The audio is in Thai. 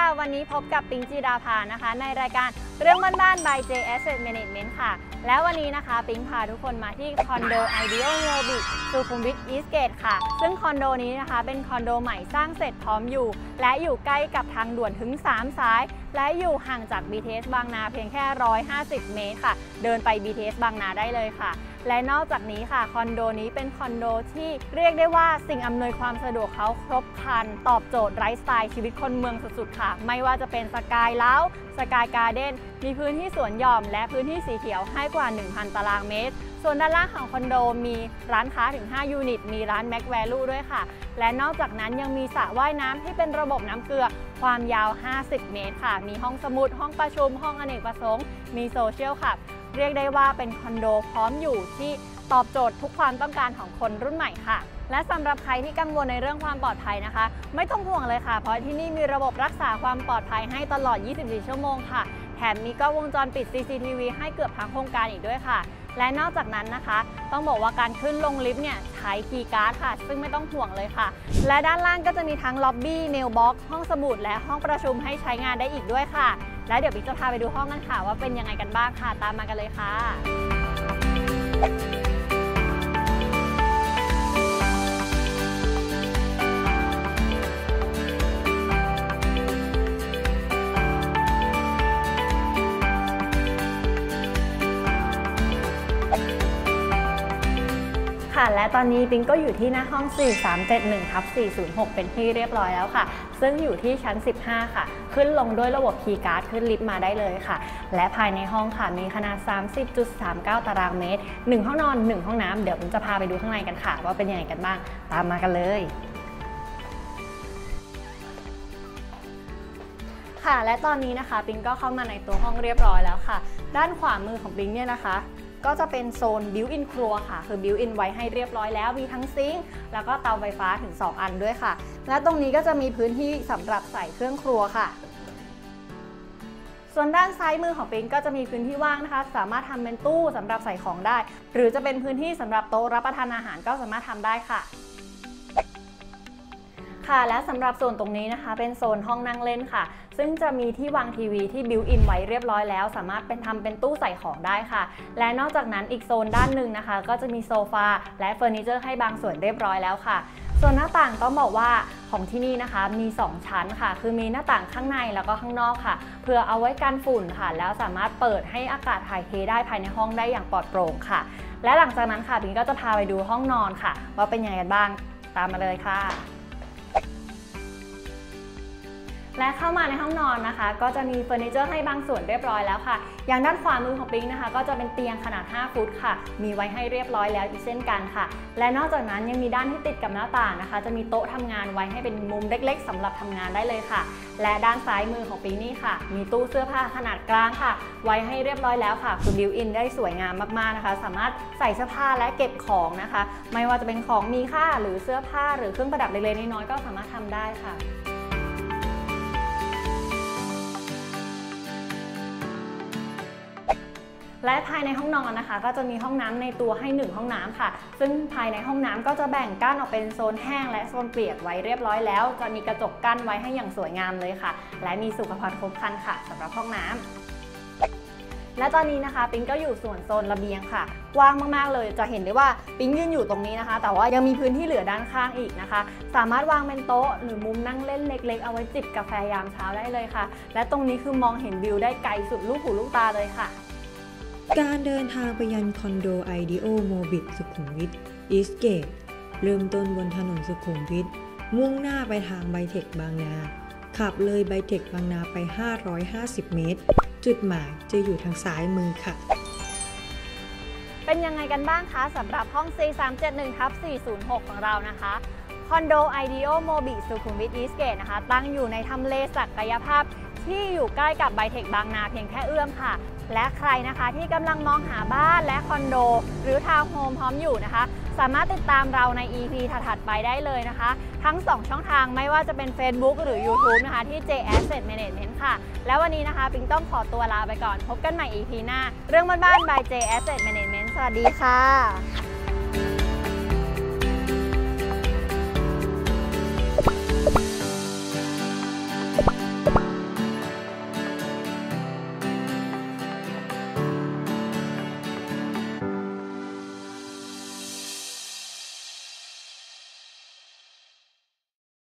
วันนี้พบกับปิงจีดาภานะคะในรายการเรื่องบ้านๆ by J Asset Management ค่ะแล้ววันนี้นะคะปิงพาทุกคนมาที่คอนโด Ideal Mobi สุขุมวิท East Gate ค่ะซึ่งคอนโดนี้นะคะเป็นคอนโดใหม่สร้างเสร็จพร้อมอยู่และอยู่ใกล้กับทางด่วนถึง3 สายและอยู่ห่างจาก BTS บางนาเพียงแค่150 เมตรค่ะเดินไป BTS บางนาได้เลยค่ะและนอกจากนี้ค่ะคอนโดนี้เป็นคอนโดที่เรียกได้ว่าสิ่งอำนวยความสะดวกเขาครบครันตอบโจทย์ไลฟ์สไตล์ชีวิตคนเมืองสุดๆค่ะไม่ว่าจะเป็นสกายเล้าสกายการ์เด้นมีพื้นที่สวนหย่อมและพื้นที่สีเขียวให้กว่า 1,000 ตารางเมตรส่วนด้านล่างของคอนโดมีร้านค้าถึง5 ยูนิตมีร้าน Mac Value ด้วยค่ะและนอกจากนั้นยังมีสระว่ายน้ำที่เป็นระบบน้ำเกลือความยาว 50 เมตรค่ะมีห้องสมุดห้องประชุมห้องอเนกประสงค์มีโซเชียลค่ะเรียกได้ว่าเป็นคอนโดพร้อมอยู่ที่ตอบโจทย์ทุกความต้องการของคนรุ่นใหม่ค่ะและสำหรับใครที่กังวลในเรื่องความปลอดภัยนะคะไม่ต้องห่วงเลยค่ะเพราะที่นี่มีระบบรักษาความปลอดภัยให้ตลอด 24 ชั่วโมงค่ะแถมมีกล้องวงจรปิด CCTV ให้เกือบทั้งโครงการอีกด้วยค่ะและนอกจากนั้นนะคะต้องบอกว่าการขึ้นลงลิฟต์เนี่ยใช้คีย์การ์ดค่ะซึ่งไม่ต้องห่วงเลยค่ะและด้านล่างก็จะมีทั้งล็อบบี้เมลบ็อกซ์ห้องสมุดและห้องประชุมให้ใช้งานได้อีกด้วยค่ะแล้วเดี๋ยวปิ๊กจะพาไปดูห้องกันค่ะว่าเป็นยังไงกันบ้างค่ะตามมากันเลยค่ะและตอนนี้ปิงก็อยู่ที่หน้าห้อง 4371/406 เป็นที่เรียบร้อยแล้วค่ะซึ่งอยู่ที่ชั้น 15 ค่ะขึ้นลงด้วยระบบคีย์การ์ดขึ้นลิฟต์มาได้เลยค่ะและภายในห้องค่ะมีขนาด 30.39 ตารางเมตร1ห้องนอน1ห้องน้ำเดี๋ยวปิงจะพาไปดูข้างในกันค่ะว่าเป็นยังไงกันบ้างตามมากันเลยค่ะและตอนนี้นะคะปิงก็เข้ามาในตัวห้องเรียบร้อยแล้วค่ะด้านขวามือของปิงเนี่ยนะคะก็จะเป็นโซน Built-in ครัวค่ะคือ Built-in ไว้ให้เรียบร้อยแล้วมีทั้งซิงค์แล้วก็เตาไฟฟ้าถึง2 อันด้วยค่ะและตรงนี้ก็จะมีพื้นที่สำหรับใส่เครื่องครัวค่ะส่วนด้านซ้ายมือของปิงก็จะมีพื้นที่ว่างนะคะสามารถทำเป็นตู้สำหรับใส่ของได้หรือจะเป็นพื้นที่สำหรับโต๊ะรับประทานอาหารก็สามารถทำได้ค่ะและสำหรับโซนตรงนี้นะคะเป็นโซนห้องนั่งเล่นค่ะซึ่งจะมีที่วางทีวีที่บิวอินไว้เรียบร้อยแล้วสามารถทำเป็นตู้ใส่ของได้ค่ะและนอกจากนั้นอีกโซนด้านหนึ่งนะคะก็จะมีโซฟาและเฟอร์นิเจอร์ให้บางส่วนเรียบร้อยแล้วค่ะส่วนหน้าต่างต้องบอกว่าของที่นี่นะคะมี2 ชั้นค่ะคือมีหน้าต่างข้างในแล้วก็ข้างนอกค่ะเพื่อเอาไว้กันฝุ่นค่ะแล้วสามารถเปิดให้อากาศถ่ายเทได้ภายในห้องได้อย่างปลอดโปร่งค่ะและหลังจากนั้นค่ะปิงก็จะพาไปดูห้องนอนค่ะว่าเป็นยังไงกันบ้างตามมาเลยค่ะและเข้ามาในห้องนอนนะคะก็จะมีเฟอร์นิเจอร์ให้บางส่วนเรียบร้อยแล้วค่ะอย่างด้านขวามือของปิงนะคะก็จะเป็นเตียงขนาด5 ฟุตค่ะมีไว้ให้เรียบร้อยแล้วอีกเช่นกันค่ะและนอกจากนั้นยังมีด้านที่ติดกับหน้าต่างนะคะจะมีโต๊ะทำงานไว้ให้เป็นมุมเล็กๆสำหรับทำงานได้เลยค่ะและด้านซ้ายมือของปิงนี่ค่ะมีตู้เสื้อผ้าขนาดกลางค่ะไว้ให้เรียบร้อยแล้วค่ะคือบิวอินได้สวยงามมากๆนะคะสามารถใส่เสื้อผ้าและเก็บของนะคะไม่ว่าจะเป็นของมีค่าหรือเสื้อผ้าหรือเครื่องประดับเล็กๆน้อยๆก็สามารถทำได้ค่ะและภายในห้องนอนนะคะก็จะมีห้องน้ำในตัวให้1ห้องน้ำค่ะซึ่งภายในห้องน้ำก็จะแบ่งกั้นออกเป็นโซนแห้งและโซนเปียกไว้เรียบร้อยแล้วจะมีกระจกกั้นไว้ให้อย่างสวยงามเลยค่ะและมีสุขภัณฑ์ครบครันค่ะสำหรับห้องน้ำและตอนนี้นะคะปิงก็อยู่ส่วนโซนระเบียงค่ะกว้างมากๆเลยจะเห็นได้ว่าปิงยืนอยู่ตรงนี้นะคะแต่ว่ายังมีพื้นที่เหลือด้านข้างอีกนะคะสามารถวางเป็นโต๊ะหรือมุมนั่งเล่นเล็กๆเอาไว้จิบกาแฟยามเช้าได้เลยค่ะและตรงนี้คือมองเห็นวิวได้ไกลสุดลูกหูลูกตาเลยค่ะการเดินทางไปยันคอนโด Ideal Mobi สุขุมวิท East Gate เริ่มต้นบนถนนสุขุมวิทมุ่งหน้าไปทางไบเทคบางนาขับเลยไบเทคบางนาไป550 เมตรจุดหมายจะอยู่ทางซ้ายมือค่ะเป็นยังไงกันบ้างคะสำหรับห้อง 4371/406 ของเรานะคะคอนโด Ideal Mobi สุขุมวิท East Gate นะคะตั้งอยู่ในทำเลศักยภาพที่อยู่ใกล้กับไบเทคบางนาเพียงแค่เอื้อมค่ะและใครนะคะที่กำลังมองหาบ้านและคอนโดหรือทาวน์โฮมพร้อมอยู่นะคะสามารถติดตามเราใน EP ถัดๆไปได้เลยนะคะทั้ง2ช่องทางไม่ว่าจะเป็น Facebook หรือ YouTube นะคะที่ J Asset Management ค่ะแล้ววันนี้นะคะปิงต้องขอตัวลาไปก่อนพบกันใหม่ EP หน้าเรื่องบ้านๆ by J Asset Management สวัสดีค่ะ